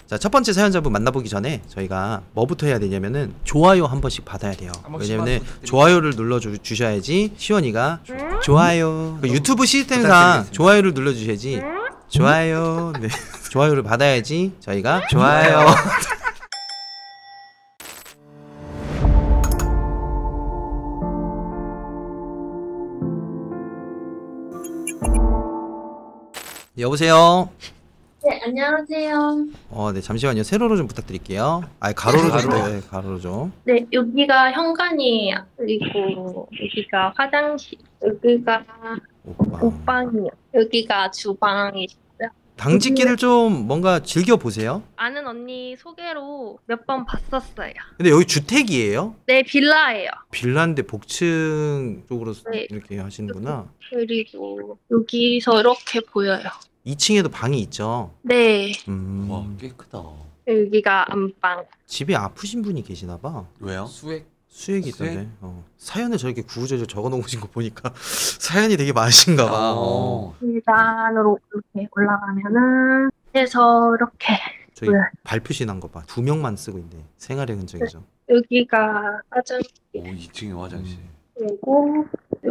자, 첫 번째 사연자분 만나보기 전에 저희가 뭐부터 해야 되냐면은 좋아요 한 번씩 받아야 돼요. 왜냐면은 좋아요를 눌러주셔야지 시원이가 좋아요. 그 유튜브 시스템상 좋아요를 눌러주셔야지. 좋아요. 네. 좋아요를 받아야지 저희가 좋아요. 여보세요. 네, 안녕하세요. 네, 잠시만요. 세로로 좀 부탁드릴게요. 가로로 좀, 네, 가로로 좀. 네, 여기가 현관이에요. 그리고 여기가 화장실, 여기가 옷방이요. 여기가 주방이시고요. 당직기를 좀 뭔가 즐겨보세요. 아는 언니 소개로 몇 번 봤었어요. 근데 여기 주택이에요? 네, 빌라예요. 빌라인데 복층 쪽으로 네. 이렇게 하시는구나. 그리고 여기서 이렇게 보여요. 2층에도 방이 있죠? 네, 와, 꽤 크다. 여기가 안방. 집에 아프신 분이 계시나봐. 왜요? 수액? 수액이 있던데. 사연에 저렇게 구구절절 적어놓으신 거 보니까 사연이 되게 많으신가봐. 계단으로 이렇게 올라가면은 해서 이렇게 저희 네. 발표시 난 거 봐. 2명만 쓰고 있네. 생활의 흔적이죠. 여기가 화장실. 오, 2층에 화장실. 그리고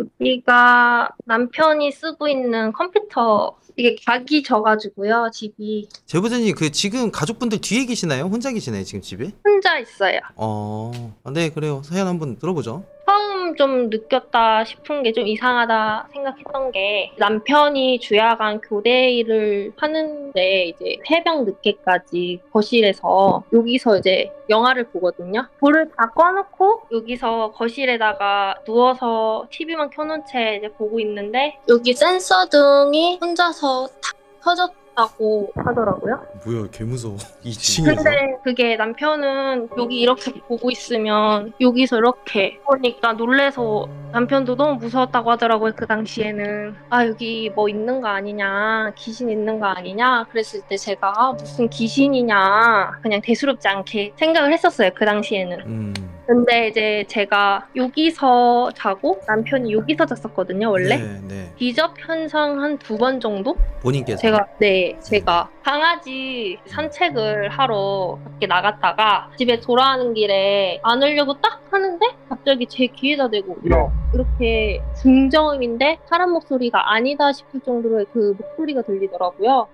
여기가 남편이 쓰고 있는 컴퓨터. 이게 각이 져가지고요, 집이. 제보자님, 지금 가족분들 뒤에 계시나요? 혼자 계시나요, 지금 집에? 혼자 있어요. 네, 그래요. 사연 한번 들어보죠. 처음 좀 느꼈다 싶은 게 좀 이상하다 생각했던 게 남편이 주야간 교대 일을 하는데 이제 새벽 늦게까지 거실에서 여기서 이제 영화를 보거든요. 불을 다 꺼놓고 여기서 거실에다가 누워서 TV만 켜놓은 채 이제 보고 있는데 여기 센서 등이 혼자서 탁 켜졌다고 하더라고요. 뭐야, 개 무서워. 2층에서. 근데 그게 남편은 여기 이렇게 보고 있으면 여기서 이렇게 보니까 놀래서 남편도 너무 무서웠다고 하더라고요. 그 당시에는 여기 뭐 있는 거 아니냐, 귀신 있는 거 아니냐 그랬을 때 제가 무슨 귀신이냐 그냥 대수롭지 않게 생각을 했었어요. 그 당시에는. 근데 이제 제가 여기서 자고 남편이 여기서 잤었거든요. 원래 네. 기접 현상 한 2번 정도? 본인께서? 제가 강아지 산책을 하러 밖에 나갔다가 집에 돌아가는 길에 안으려고 딱 하는데 갑자기 제 귀에다 대고 이렇게 중저음인데 사람 목소리가 아니다 싶을 정도로의 그 목소리가 들리더라고요.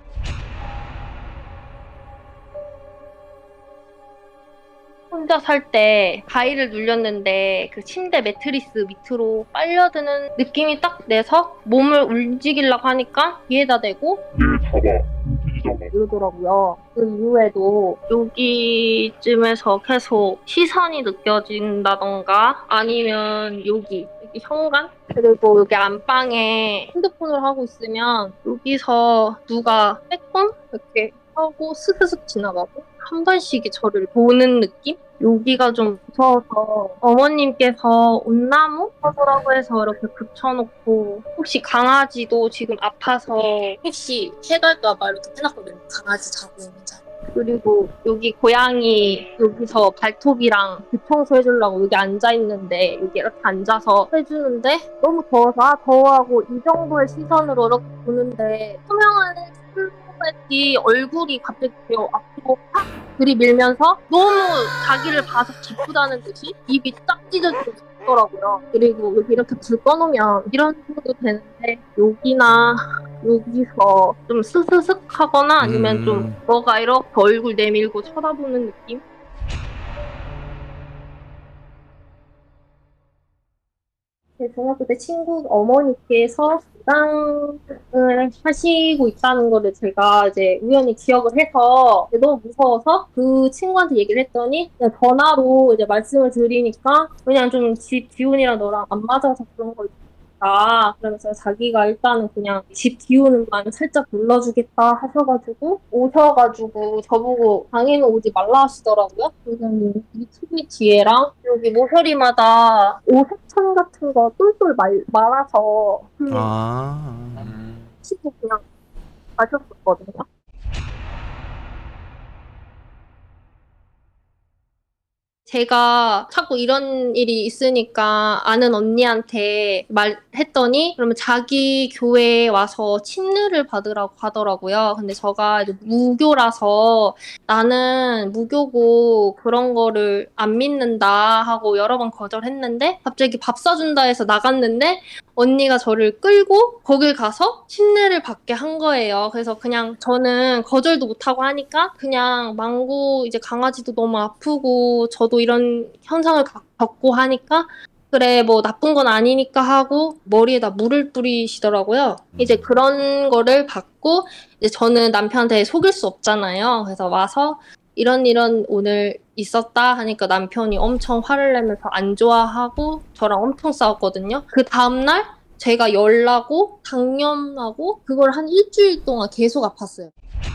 혼자 살 때 가위를 눌렸는데 그 침대 매트리스 밑으로 빨려드는 느낌이 딱 내서 몸을 움직이려고 하니까 귀에다 대고 이러더라고요. 그 이후에도 여기쯤에서 계속 시선이 느껴진다던가 아니면 여기 현관? 그리고 여기 안방에 핸드폰을 하고 있으면 여기서 누가 빼꼼 이렇게 하고 스스슥 지나가고 한 번씩 저를 보는 느낌? 여기가 좀 무서워서 어머님께서 온나무 사서라고 해서 이렇게 붙여놓고 혹시 강아지도 지금 아파서 혹시 해갈까봐 이렇게 해놨거든요. 강아지 자고 있는 자리. 그리고 여기 고양이 여기서 발톱이랑 대청소 해주려고 여기 앉아있는데 여기 이렇게 앉아서 해주는데 너무 더워서 더워하고 이 정도의 시선으로 이렇게 보는데 투명한 실루엣이 얼굴이 갑자기 앞으로 팍 들이밀면서 너무 자기를 봐서 기쁘다는 듯이 입이 딱 찢어지고 싶더라고요. 그리고 여기 이렇게 불 꺼놓으면 이런 식으로 되는데 여기나 여기서 좀 스스슥 하거나 아니면 좀 뭐가 이렇게 얼굴 내밀고 쳐다보는 느낌? 제 중학교 때 친구 어머니께서 식당을 하시고 있다는 거를 제가 이제 우연히 기억을 해서 너무 무서워서 그 친구한테 얘기를 했더니 그냥 전화로 이제 말씀을 드리니까 그냥 좀 집 기운이랑 너랑 안 맞아서 그런 거 있다. 그러면서 자기가 일단은 그냥 집 기운은 살짝 눌러주겠다 하셔가지고 오셔가지고 저보고 방에는 오지 말라 하시더라고요. 그래서 이 TV 뒤에랑 여기 모서리마다 오색천 같은 거 똘똘 말아서 치고 그냥 마셨었거든요. 제가 자꾸 이런 일이 있으니까 아는 언니한테 말했더니 그러면 자기 교회에 와서 침례를 받으라고 하더라고요. 근데 제가 이제 무교라서 나는 무교고 그런 거를 안 믿는다 하고 여러 번 거절했는데 갑자기 밥 사준다 해서 나갔는데 언니가 저를 끌고 거길 가서 침례를 받게 한 거예요. 그래서 그냥 저는 거절도 못하고 하니까 그냥 망고 이제 강아지도 너무 아프고 저도 이런 현상을 겪고 하니까 그래 뭐 나쁜 건 아니니까 하고 머리에다 물을 뿌리시더라고요. 이제 그런 거를 받고 이제 저는 남편한테 속일 수 없잖아요. 그래서 와서 이런 오늘 있었다 하니까 남편이 엄청 화를 내면서 안 좋아하고 저랑 엄청 싸웠거든요. 그 다음날 제가 열나고 당뇨하고 그걸 한 일주일 동안 계속 아팠어요.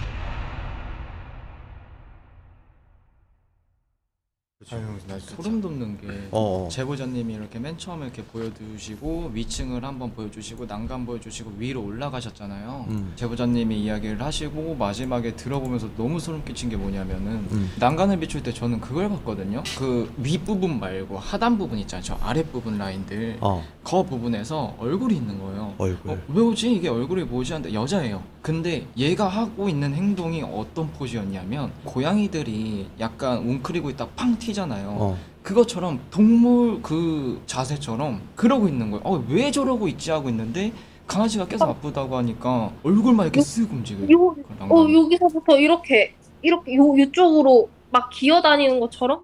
아유, 나 소름 돋는 게 제보자님이 이렇게 맨 처음에 이렇게 보여주시고 위층을 한번 보여주시고 난간 보여주시고 위로 올라가셨잖아요. 제보자님이 이야기를 하시고 마지막에 들어보면서 너무 소름 끼친 게 뭐냐면은 난간을 비출 때 저는 그걸 봤거든요. 그 윗부분 말고 하단 부분 있잖아요. 저 아랫부분 라인들 그 부분에서 얼굴이 있는 거예요. 얼굴. 왜 오지? 이게 얼굴이 뭐지? 하는데 여자예요. 근데 얘가 하고 있는 행동이 어떤 포즈였냐면 고양이들이 약간 웅크리고 있다 팡 튀잖아요. 그것처럼 동물 그 자세처럼 그러고 있는 거예요. 왜 저러고 있지 하고 있는데 강아지가 계속 아프다고 하니까 얼굴만 이렇게 쓱 움직여요. 여기서부터 이렇게 이쪽으로 막 기어다니는 것처럼.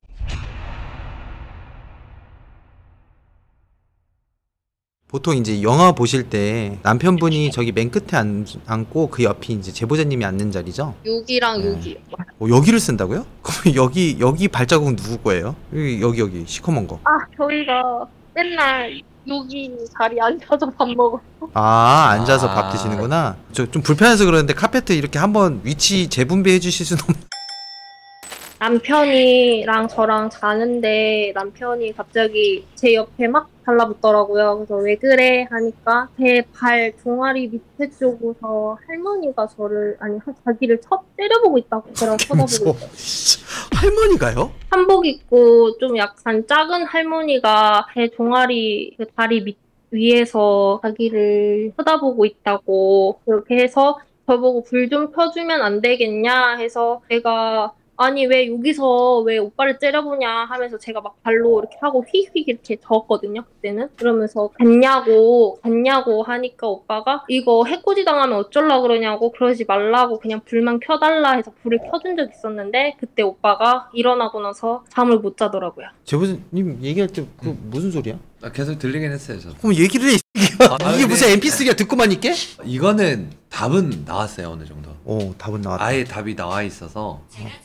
보통 이제 영화 보실 때 남편분이 저기 맨 끝에 앉고 그 옆이 이제 제보자님이 앉는 자리죠? 여기랑 여기. 여기를 쓴다고요? 그럼 여기 발자국은 누구 거예요? 여기 시커먼 거. 저희가 맨날 여기 자리에 앉아서 밥 먹어요. 앉아서 밥 드시는구나. 좀 불편해서 그러는데 카페트 이렇게 한번 위치 재분배해 주실 수는 없나요? 남편이랑 저랑 자는데 남편이 갑자기 제 옆에 막 달라붙더라고요. 그래서 왜 그래 하니까 제 발 종아리 밑에 쪽에서 할머니가 자기를 때려보고 있다고 저랑 쳐다보고 있어요. 할머니가요? 한복 입고 좀 약간 작은 할머니가 제 종아리 그 다리 위에서 자기를 쳐다보고 있다고 그렇게 해서 저보고 불 좀 켜주면 안 되겠냐 해서 제가 아니 왜 여기서 왜 오빠를 째려보냐 하면서 제가 막 발로 이렇게 하고 휙휙 이렇게 저었거든요 그때는. 그러면서 갔냐고 하니까 오빠가 이거 해코지 당하면 어쩌려고 그러냐고 그러지 말라고 그냥 불만 켜달라 해서 불을 켜준 적 있었는데 그때 오빠가 일어나고 나서 잠을 못 자더라고요. 제보자님 얘기할 때 그 무슨 소리야? 계속 들리긴 했어요 저. 그럼 얘기를 해. 이게 무슨 MP3야 듣고만 있게? 이거는 답은 나왔어요 어느 정도. 답은 나왔다. 아예 답이 나와 있어서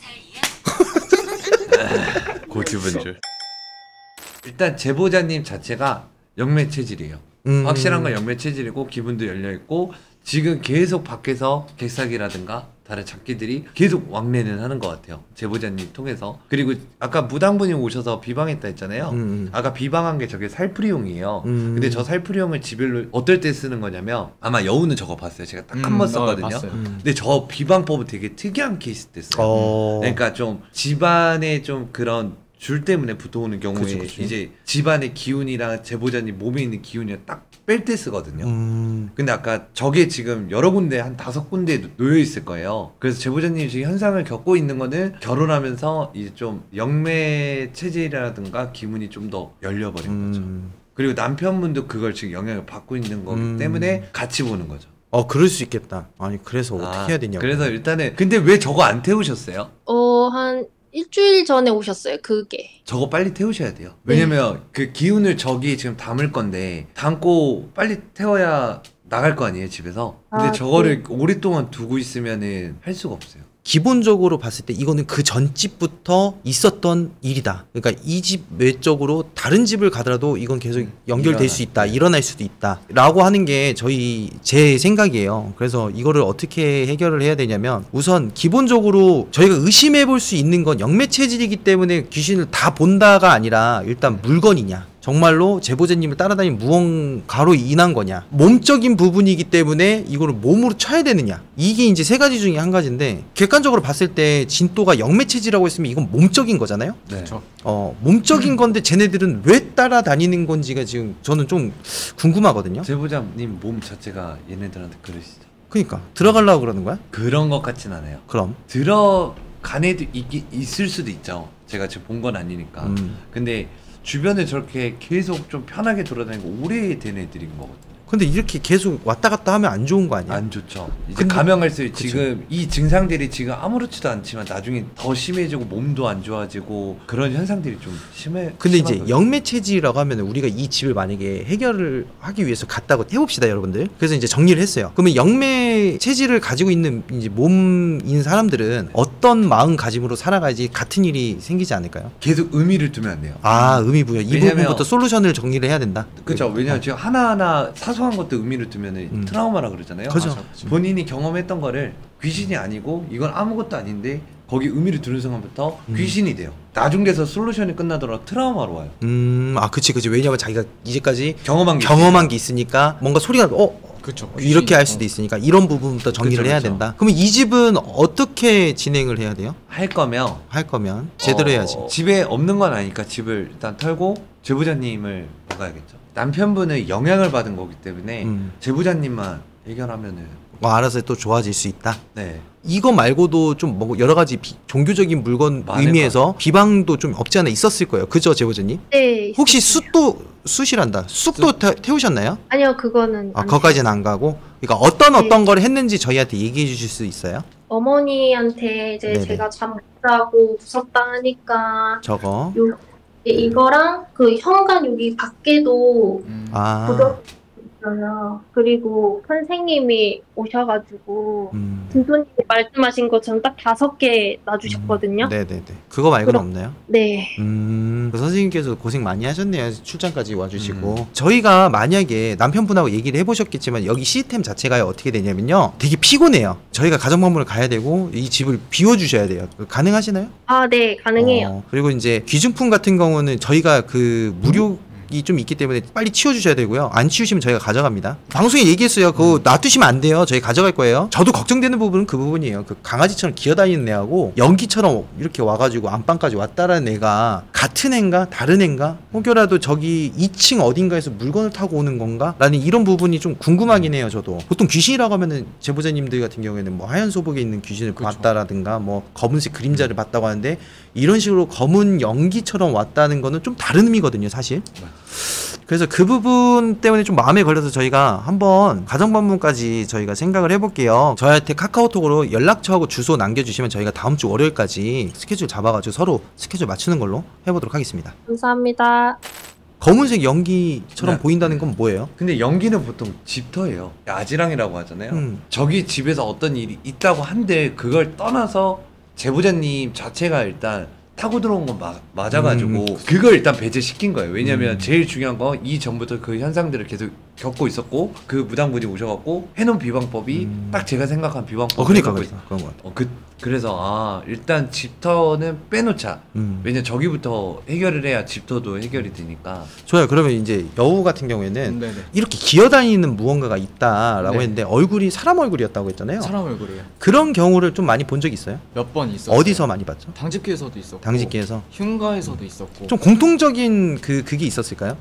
고집은 줄. 일단 제보자님 자체가 영매 체질이에요. 확실한 건 영매 체질이고 기분도 열려있고 지금 계속 밖에서 객사기라든가 다른 잡기들이 계속 왕래는 하는 것 같아요. 제보자님 통해서. 그리고 아까 무당분이 오셔서 비방했다 했잖아요. 아까 비방한 게 저게 살풀이용이에요. 근데 저 살풀이용을 지별로 어떨 때 쓰는 거냐면 아마 여우는 저거 봤어요. 제가 딱 한 번 썼거든요. 근데 저 비방법은 되게 특이한 케이스 때 써요. 그러니까 좀 집안에 좀 그런 줄 때문에 붙어오는 경우에 그치. 이제 집안의 기운이랑 제보자님 몸에 있는 기운이랑 딱 뺄 때 쓰거든요. 근데 아까 저게 지금 여러 군데 한 5군데 놓여 있을 거예요. 그래서 제보자님이 지금 현상을 겪고 있는 거는 결혼하면서 이제 좀 영매 체질이라든가 기운이 좀 더 열려버린 거죠. 그리고 남편분도 그걸 지금 영향을 받고 있는 거기 때문에 같이 보는 거죠. 그럴 수 있겠다. 아니 그래서 어떻게 해야 되냐고. 그래서 일단은 근데 왜 저거 안 태우셨어요? 한 일주일 전에 오셨어요. 그게. 저거 빨리 태우셔야 돼요. 왜냐면 그 기운을 저기 지금 담을 건데 담고 빨리 태워야 나갈 거 아니에요 집에서. 근데 저거를 오랫동안 두고 있으면은 할 수가 없어요. 기본적으로 봤을 때 이거는 그 전 집부터 있었던 일이다. 그러니까 이 집 외적으로 다른 집을 가더라도 이건 계속 연결될 수 있다. 일어날 수도 있다. 라고 하는 게 제 생각이에요. 그래서 이거를 어떻게 해결을 해야 되냐면 우선 기본적으로 저희가 의심해 볼 수 있는 건 영매 체질이기 때문에 귀신을 다 본다가 아니라 일단 물건이냐. 정말로 제보자님을 따라다니는 무언가로 인한 거냐, 몸적인 부분이기 때문에 이거를 몸으로 쳐야 되느냐, 이게 이제 세 가지 중에 한 가지인데, 객관적으로 봤을 때 진또가 영매체질이라고 했으면 이건 몸적인 거잖아요. 네. 몸적인 건데 쟤네들은 왜 따라다니는 건지가 지금 저는 좀 궁금하거든요. 제보자님 몸 자체가 얘네들한테 그러시죠. 그러니까 들어가려고 그러는 거야? 그런 것 같진 않아요. 그럼 들어간 애도 있을 수도 있죠. 제가 지금 본 건 아니니까. 근데 주변에 저렇게 계속 좀 편하게 돌아다니고 오래된 애들인 거거든요. 근데 이렇게 계속 왔다 갔다 하면 안 좋은 거 아니야? 안 좋죠. 이제 근데- 감염할수록 그쵸. 지금 이 증상들이 지금 아무렇지도 않지만 나중에 더 심해지고 몸도 안 좋아지고 그런 현상들이 좀 심해. 근데 이제 심하거든요. 영매체질이라고 하면 우리가 이 집을 만약에 해결을 하기 위해서 갔다고 해봅시다, 여러분들. 그래서 이제 정리를 했어요. 그러면 영매체질을 가지고 있는 이제 몸인 사람들은 어떤 마음가짐으로 살아가야지 같은 일이 생기지 않을까요? 계속 의미를 두면 안 돼요. 의미 부여. 이 왜냐면- 부분부터 솔루션을 정리를 해야 된다. 그렇죠. 왜냐면 지금 하나하나 사소한 것도 의미를 두면은 트라우마라 그러잖아요. 그죠. 본인이 경험했던 거를 귀신이 아니고 이건 아무것도 아닌데 거기 의미를 두는 순간부터 귀신이 돼요. 나중 돼서 솔루션이 끝나더라도 트라우마로 와요. 그치. 왜냐면 자기가 이제까지 경험한 게 게 있으니까 뭔가 소리가 그쵸. 이렇게 할 수도 있으니까 이런 부분부터 정리를 그쵸, 해야 그쵸. 된다. 그러면 이 집은 어떻게 진행을 해야 돼요? 할 거면 제대로 해야지. 집에 없는 건 아니니까 집을 일단 털고 제보자님을 막아야겠죠. 남편분은 영향을 받은 거기 때문에 제보자님만 해결하면은 알아서 또 좋아질 수 있다. 네. 이거 말고도 좀 뭐 여러 가지 종교적인 물건 많을 의미에서 비방도 좀 없지 않아 있었을 거예요. 그죠, 제보자님? 네. 혹시 있었어요. 숯이란다. 쑥도 태우셨나요? 아니요, 그거는 안 거기까지는 안 가고. 그러니까 어떤 걸 했는지 저희한테 얘기해 주실 수 있어요? 어머니한테 이제 네네. 제가 잠 못 자고 무섭다 하니까 저거. 이거랑 그 현관 여기 밖에도 묻어 있어요. 그리고 선생님이 오셔가지고 교수님이 말씀하신 것처럼 딱 5개 놔주셨거든요. 네네네. 그거 말고는 없나요? 네. 그 선생님께서 고생 많이 하셨네요. 출장까지 와주시고. 저희가 만약에 남편분하고 얘기를 해보셨겠지만 여기 시스템 자체가 어떻게 되냐면요, 되게 피곤해요. 저희가 가정방문을 가야 되고 이 집을 비워주셔야 돼요. 가능하시나요? 아, 네, 가능해요. 그리고 이제 귀중품 같은 경우는 저희가 그 무료 이 좀 있기 때문에 빨리 치워주셔야 되고요. 안 치우시면 저희가 가져갑니다. 방송에 얘기했어요. 그거 놔두시면 안 돼요. 저희 가져갈 거예요. 저도 걱정되는 부분은 그 부분이에요. 그 강아지처럼 기어다니는 애하고 연기처럼 이렇게 와가지고 안방까지 왔다라는 애가 같은 애인가 다른 애인가, 혹여라도 저기 2층 어딘가에서 물건을 타고 오는 건가 라는 이런 부분이 좀 궁금하긴 해요. 저도 보통 귀신이라고 하면은 제보자님들 같은 경우에는 뭐 하얀 소복에 있는 귀신을 봤다라든가 뭐 검은색 그림자를 봤다고 하는데, 이런 식으로 검은 연기처럼 왔다는 거는 좀 다른 의미거든요, 사실. 그래서 그 부분 때문에 좀 마음에 걸려서 저희가 한번 가정방문까지 저희가 생각을 해볼게요. 저희한테 카카오톡으로 연락처하고 주소 남겨주시면 저희가 다음 주 월요일까지 스케줄 잡아가지고 서로 스케줄 맞추는 걸로 해보도록 하겠습니다. 감사합니다. 검은색 연기처럼 네. 보인다는 건 뭐예요? 근데 연기는 보통 집터예요. 아지랑이라고 하잖아요. 저기 집에서 어떤 일이 있다고 한데 그걸 떠나서 제보자님 자체가 일단 타고 들어온 건 맞아가지고 그걸 일단 배제시킨 거예요. 왜냐면 제일 중요한 건 이전부터 그 현상들을 계속 겪고 있었고 그 무당분이 오셔갖고 해놓은 비방법이 딱 제가 생각한 비방법. 그러니까 그런 거 같아요. 그래서 일단 집터는 빼놓자. 왜냐면 저기부터 해결을 해야 집터도 해결이 되니까. 좋아요. 그러면 이제 여우 같은 경우에는 네네. 이렇게 기어다니는 무언가가 있다라고 네. 했는데 얼굴이 사람 얼굴이었다고 했잖아요. 사람 얼굴이에요. 그런 경우를 좀 많이 본 적 있어요? 몇 번 있었어요. 어디서 많이 봤죠? 당직기에서도 있었고, 당직기에서. 흉가에서도 있었고. 좀 공통적인 그게 있었을까요?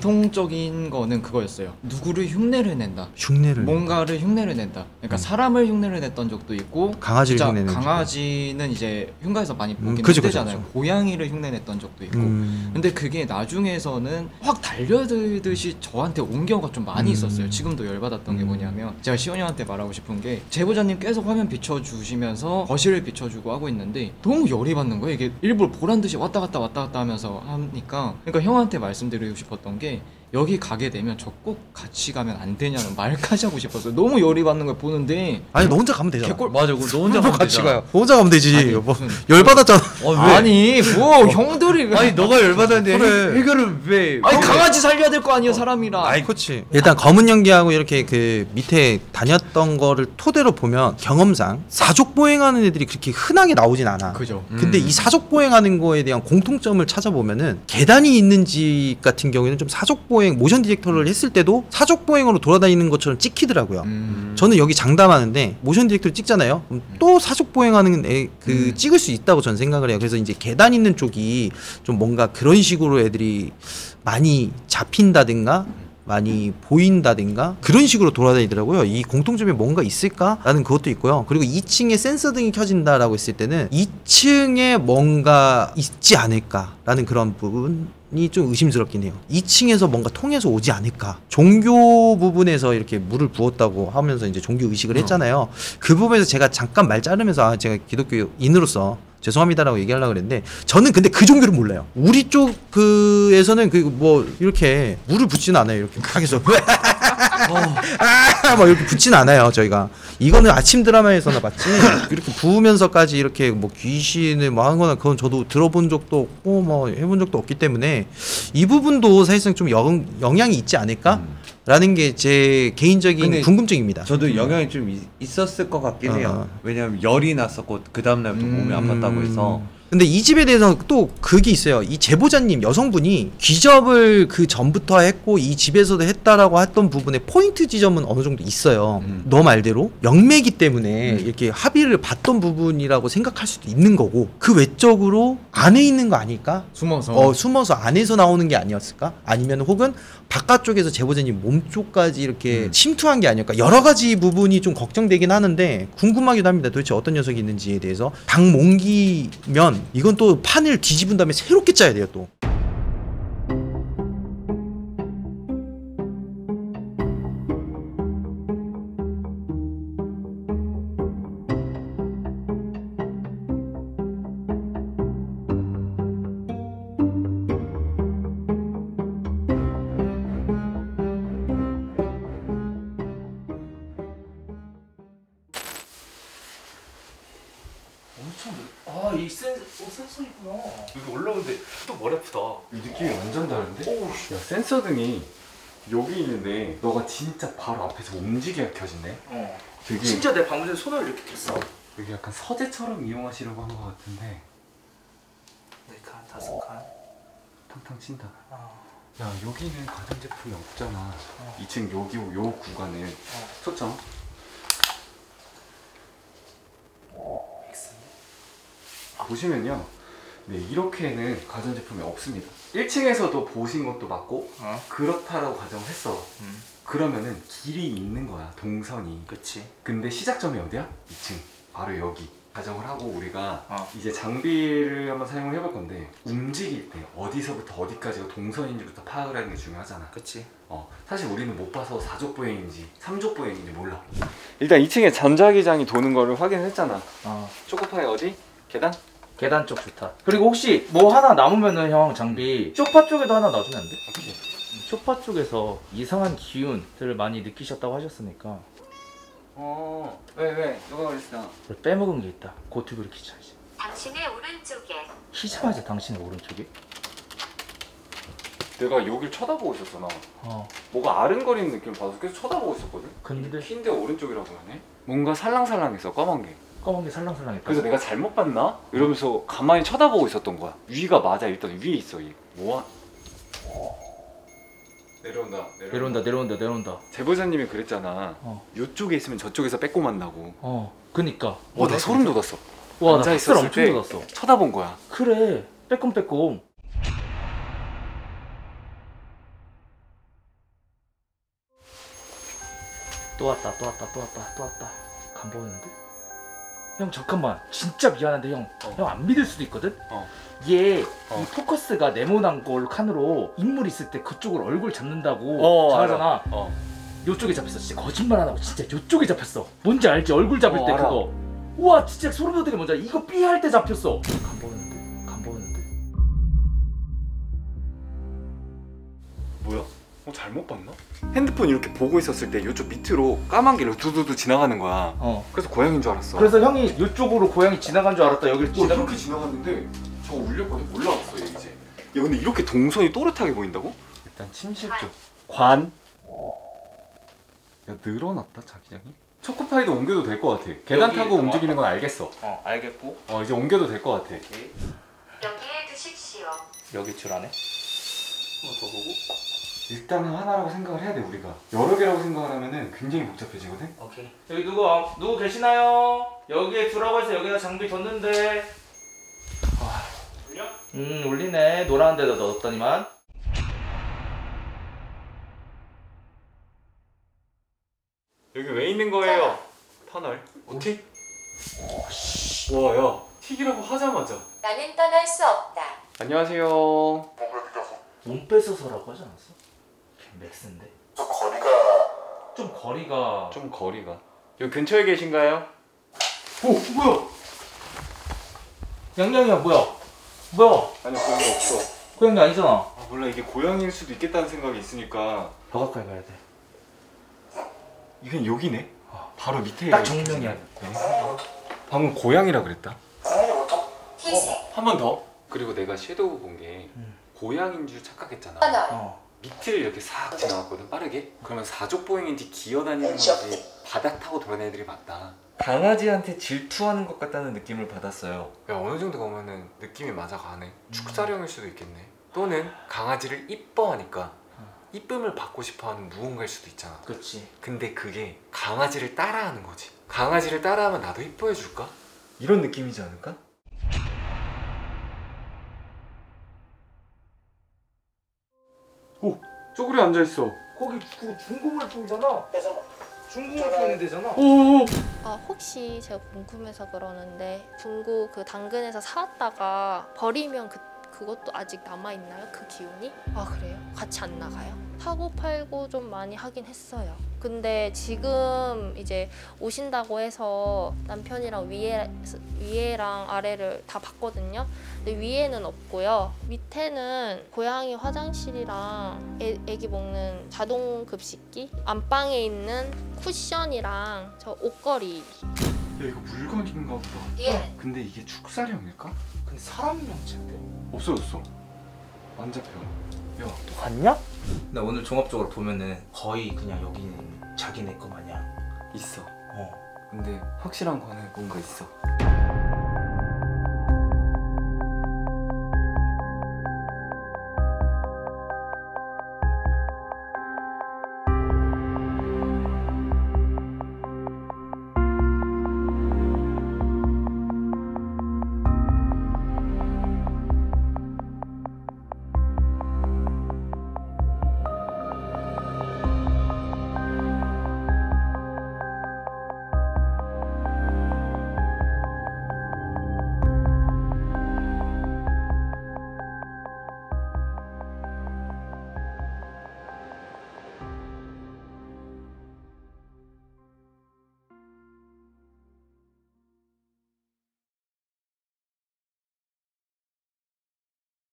공통적인 거는 그거였어요. 누구를 흉내를 낸다. 흉내를. 뭔가를 흉내를 낸다. 그러니까 사람을 흉내를 냈던 적도 있고, 강아지를 진짜 흉내내는 강아지는 이제 흉가에서 많이 보긴 그죠, 힘들잖아요. 그죠. 고양이를 흉내냈던 적도 있고. 근데 그게 나중에서는 확 달려들듯이 저한테 온 경우가 좀 많이 있었어요. 지금도 열받았던 게 뭐냐면, 제가 시원이 형한테 말하고 싶은 게, 제보자님 계속 화면 비춰주시면서 거실을 비춰주고 하고 있는데 너무 열이 받는 거예요. 이게 일부러 보란 듯이 왔다 갔다 하면서 하니까. 그러니까 형한테 말씀드리고 싶었던 게, 여기 가게 되면 저 꼭 같이 가면 안 되냐는 말까지 하고 싶었어요. 너무 열이 받는 걸 보는데. 아니 너 혼자 가면 되잖아. 맞아, 너 혼자 가면 같이 되잖아. 가요. 혼자 가면 되지. 아니, 뭐 무슨- 열 받았잖아. 왜? 아니 뭐 형들이 왜? 아니 너가 열받았는데 그래. 해결을 왜? 아니 강아지 살려야 될 거 아니에요 사람이랑. 아이 그렇지. 일단 검은 연기하고 이렇게 그 밑에 다녔던 거를 토대로 보면 경험상 사족 보행하는 애들이 그렇게 흔하게 나오진 않아. 그죠. 근데 이 사족 보행하는 거에 대한 공통점을 찾아보면은 계단이 있는 집 같은 경우에는 좀 사족 보행 모션 디렉터를 했을 때도 사족 보행으로 돌아다니는 것처럼 찍히더라고요. 저는 여기 장담하는데 모션 디렉터를 찍잖아요. 그럼 또 사족 보행하는 그 찍을 수 있다고 저는 생각을 해요. 그래서 이제 계단 있는 쪽이 좀 뭔가 그런 식으로 애들이 많이 잡힌다든가 많이 보인다든가 그런 식으로 돌아다니더라고요. 이 공통점이 뭔가 있을까라는 그것도 있고요. 그리고 2층에 센서 등이 켜진다라고 했을 때는 2층에 뭔가 있지 않을까라는 그런 부분이 좀 의심스럽긴 해요. 2층에서 뭔가 통해서 오지 않을까. 종교 부분에서 이렇게 물을 부었다고 하면서 이제 종교 의식을 했잖아요. 그 부분에서 제가 잠깐 말 자르면서 제가 기독교인으로서 죄송합니다라고 얘기하려고 그랬는데 저는 근데 그 종교를 몰라요. 우리 쪽 그에서는 그 뭐 이렇게 물을 붓지는 않아요. 이렇게 막 해서 막 이렇게 붓지는 않아요. 저희가 이거는 아침 드라마에서나 봤지 이렇게 부으면서까지 이렇게 뭐 귀신을 뭐 하는 거나 그건 저도 들어본 적도 없고 뭐 해본 적도 없기 때문에 이 부분도 사실상 좀 영향이 있지 않을까? 라는 게 제 개인적인 궁금증입니다. 저도 영향이 좀 있었을 것 같긴 해요. 왜냐면 열이 났었고 그 다음날부터 몸이 아팠다고 해서. 근데 이 집에 대해서 또 그게 있어요. 이 제보자님 여성분이 귀접을 그 전부터 했고 이 집에서도 했다라고 했던 부분에 포인트 지점은 어느 정도 있어요. 너 말대로 영매기 때문에 이렇게 합의를 봤던 부분이라고 생각할 수도 있는 거고 그 외적으로 안에 있는 거 아닐까? 숨어서 안에서 나오는 게 아니었을까? 아니면 혹은 바깥쪽에서 제보자님 몸 쪽까지 이렇게 침투한 게 아닐까? 여러 가지 부분이 좀 걱정되긴 하는데 궁금하기도 합니다. 도대체 어떤 녀석이 있는지에 대해서 박몽기면 이건 또 판을 뒤집은 다음에 새롭게 짜야 돼요 또. 이 센서 있구나. 여기 올라오는데 또 머리 아프다. 느낌이 완전 다른데? 야, 센서 등이 여기 있는데 너가 진짜 바로 앞에서 움직여야 켜진대. 되게 진짜 내 방금 전에 손을 이렇게 켰어. 여기 약간 서재처럼 이용하시려고 한 것 같은데 4칸, 5칸. 탕탕 친다. 야, 여기는 가전제품이 없잖아. 2층 여기 요 구간은 초점. 보시면요, 네, 이렇게는 가전제품이 없습니다. 1층에서도 보신 것도 맞고 그렇다라고 가정을 했어. 그러면은 길이 있는 거야, 동선이. 그치. 근데 시작점이 어디야? 2층 바로 여기 가정을 하고 우리가 이제 장비를 한번 사용을 해볼 건데 움직일 때 어디서부터 어디까지가 동선인지부터 파악을 하는 게 중요하잖아. 그치. 사실 우리는 못 봐서 4족 보행인지 3족 보행인지 몰라. 일단 2층에 전자기장이 도는 거를 확인했잖아. 초코파이 어디? 계단? 계단 쪽 좋다. 그리고 혹시 뭐 하나 남으면은 형 장비 쇼파 쪽에도 하나 놔주면 안 돼? 오케이. 쇼파 쪽에서 이상한 기운들을 많이 느끼셨다고 하셨으니까 왜? 너가 그랬어. 빼먹은 게 있다. 그 튜브를 키자지. 당신의 오른쪽에 키자마자 당신의 오른쪽에? 내가 여길 쳐다보고 있었잖아. 뭐가 아른거리는 느낌 받아서 계속 쳐다보고 있었거든? 근데 흰데 오른쪽이라고 하네? 뭔가 살랑살랑했어, 검은 게. 검은 게 살랑살랑했다. 그래서 내가 잘못 봤나? 이러면서 가만히 쳐다보고 있었던 거야. 위가 맞아. 일단 위에 있어. 얘. 뭐야? 내려온다. 제보자님이 그랬잖아. 이쪽에 있으면 저쪽에서 빼고 만나고. 그니까. 나 소름 돋았어. 와, 나 앉아 학살 있었을 엄청 때 돋았어. 쳐다본 거야. 그래. 빼꼼. 또 왔다. 간 보이는데? 형 잠깐만. 진짜 미안한데 형. 형 안 믿을 수도 있거든? 얘 이 포커스가 네모난 걸 칸으로 인물 있을 때 그쪽을 얼굴 잡는다고 잘하잖아. 요쪽에 잡혔어. 진짜 거짓말 안 하고 진짜 요쪽에 잡혔어. 뭔지 알지? 얼굴 잡을 때 알아. 그거. 우와 진짜 소름 돋는 게 뭔지 알아? 이거 삐 할 때 잡혔어. 간 보이는데? 뭐야? 잘못 봤나? 핸드폰 이렇게 보고 있었을 때 이쪽 밑으로 까만 길로 두두두 지나가는 거야. 그래서 고양이인 줄 알았어. 그래서 형이 이쪽으로 고양이 지나간 줄 알았다. 여기를 이렇게 지나갔는데 저 울렸거든. 올라왔어 얘 이제. 야 근데 이렇게 동선이 또렷하게 보인다고? 일단 침실 쪽 관. 야 늘어났다 자기장이. 초코파이도 옮겨도 될 것 같아. 계단 타고 움직이는 건 알겠어. 알겠고. 이제 옮겨도 될 것 같아. 오케이. 여기에 두십시오. 여기 줄 안에. 한번 더 보고. 일단은 하나라고 생각을 해야 돼 우리가. 여러 개라고 생각을 하면은 굉장히 복잡해지거든. 오케이. 여기 누구 계시나요? 여기에 두라고 해서 여기다 장비 뒀는데. 울려? 울리네. 노란 데다 넣었더니만. 여기 왜 있는 거예요? 터널. 어떻게? 와, 야, 튀기라고 하자마자. 나는 떠날 수 없다. 안녕하세요. 몸 뺏어서라고 하지 않았어? 맥스인데. 좀 거리가. 여기 근처에 계신가요? 오, 뭐야? 양양이야 뭐야? 아니요, 고양이 없어. 고양이 아니잖아. 몰라, 이게 고양이일 수도 있겠다는 생각이 있으니까. 더 가까이 가야 돼. 이건 여기네. 바로 밑에. 딱 정면이야. 방금 고양이라 그랬다. 희생. 한 번 더. 그리고 내가 섀도우 본 게 고양인 줄 착각했잖아. 떠날. 밑을 이렇게 싹 지나갔거든 빠르게. 그러면 사족보행인지 기어다니는 건지 바닥 타고 돌아다니는 애들이 맞다. 강아지한테 질투하는 것 같다는 느낌을 받았어요. 야 어느 정도 보면은 느낌이 맞아가네. 축사령일 수도 있겠네. 또는 강아지를 이뻐하니까 이쁨을 받고 싶어하는 무언가일 수도 있잖아. 그렇지. 근데 그게 강아지를 따라하는 거지. 강아지를 따라하면 나도 이뻐해 줄까? 이런 느낌이지 않을까? 오! 쪼그려 앉아있어. 거기 그 중국을 보이잖아. 중국을 보이는 데잖아. 오오오! 혹시 제가 궁금해서 그러는데 중국 그 당근에서 사왔다가 버리면 그것도 아직 남아있나요? 그 기운이? 아 그래요? 같이 안 나가요? 사고 팔고 좀 많이 하긴 했어요. 근데 지금 이제 오신다고 해서 남편이랑 위에랑 아래를 다 봤거든요. 근데 위에는 없고요. 밑에는 고양이 화장실이랑 애기 먹는 자동 급식기, 안방에 있는 쿠션이랑 저 옷걸이. 야 이거 물건인가 보다. 예. 근데 이게 축사령일까? 근데 사람 명체인데? 없어졌어. 안 잡혀. 야, 봤냐? 근데 오늘 종합적으로 보면은 거의 그냥 여기는 자기네 거 마냥 있어. 근데 확실한 거는 뭔가 있어.